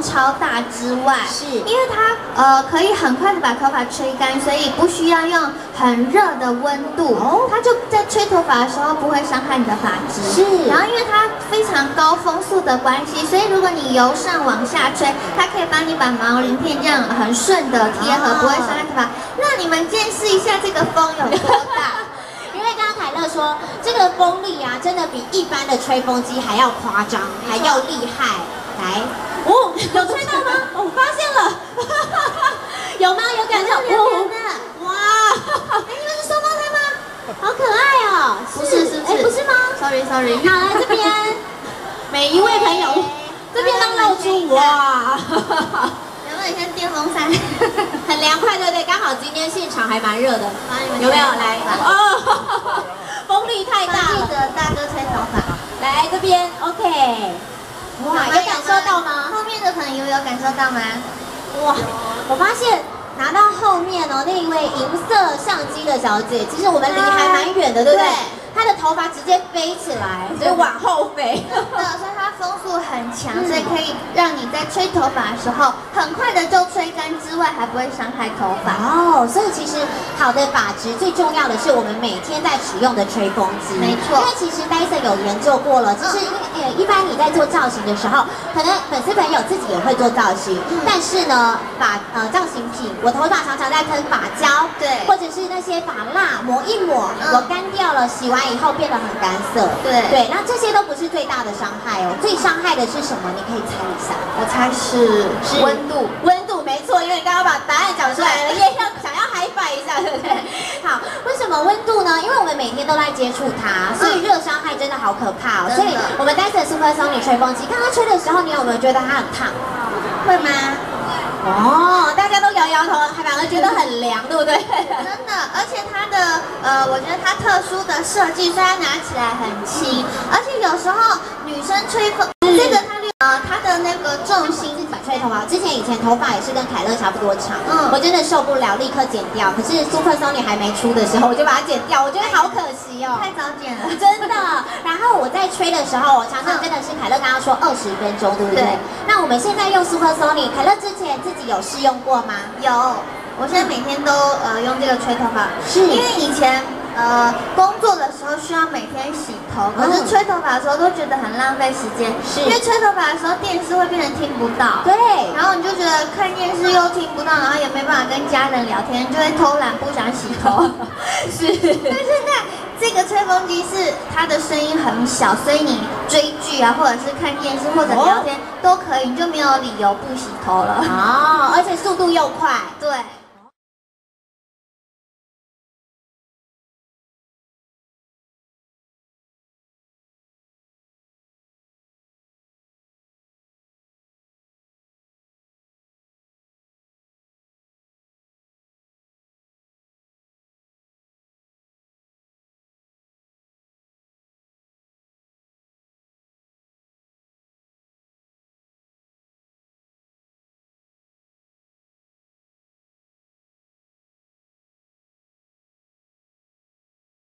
超大之外， 是因为它可以很快的把头发吹干，所以不需要用很热的温度，它就在吹头发的时候不会伤害你的发质。 是， 然后因为它非常高风速的关系，所以如果你由上往下吹，它可以帮你把毛鳞片这样很顺的贴合，不会伤害头发。那你们见识一下这个风有多大？ 因为刚刚凯乐说，这个风力啊，真的比一般的吹风机还要夸张，还要厉害。来，哦，有吹到吗？我发现了，有吗？有感受？哇，哎，你们是双胞胎吗？好可爱哦！ 不是， 哎，不是吗 ？Sorry。 好，来这边，每一位朋友，这边都露出哇。 有没有像电风扇？ 很凉快，对不对？刚好今天现场还蛮热的，有没有？来，哦，风力太大了。 记得大哥吹头发。 来这边 ，OK。哇，有感受到吗？ 后面的朋友有感受到吗？ 哇，我发现拿到后面哦，那一位银色相机的小姐，其实我们离还蛮远的，对不对？她的头发直接飞起来，所以往后飞。 所以它风速很强，所以可以让你在吹头发的时候很快的就吹干之外，还不会伤害头发。 哦，所以其实好的发质最重要的是我们每天在使用的吹风机。 没错， 因为其实 Dyson 有研究过了，就是一般你在做造型的时候，可能粉丝朋友自己也会做造型，但是呢，造型品，我头发常常在喷发胶， 对， 或者是那些发蜡抹一抹，我干掉了，洗完以后变得很干涩， 对， 那这些都不是最大的伤害哦，最伤害的是什么？你可以猜一下。 我猜是温度， 没错，因为你刚刚把答案讲出来了，也要想要嗨摆一下，对不对？好，为什么温度呢？因为我们每天都在接触它，所以热伤害真的好可怕哦。所以我们 Dyson Supersonic 吹风机，刚刚吹的时候，你有没有觉得它很烫？ 会吗？ 哦，大家都摇摇头，还反而觉得很凉，对不对？ 真的，而且它的我觉得它特殊的设计，虽然拿起来很轻，而且有时候女生吹风，这个它的那个重心吹头发，以前头发也是跟凯乐差不多长，我真的受不了，立刻剪掉。可是 Supersonic 还没出的时候，我就把它剪掉，我觉得好可惜哦， 太早剪了， 真的。然后我在吹的时候，我常常真的是凯乐刚刚说20分钟，对不对？那我们现在用 Supersonic， 凯乐之前自己有试用过吗？ 有，我现在每天都用这个吹头发， 是因为以前工作的时候需要每天洗头，可是吹头发的时候都觉得很浪费时间，因为吹头发的时候电视会变成听不到， 对， 然后你就觉得看电视又听不到，然后也没办法跟家人聊天，就会偷懒不想洗头。 是， 但现在这个吹风机是它的声音很小，所以你追剧啊，或者是看电视或者聊天都可以，你就没有理由不洗头了。 哦，而且速度又快， 对。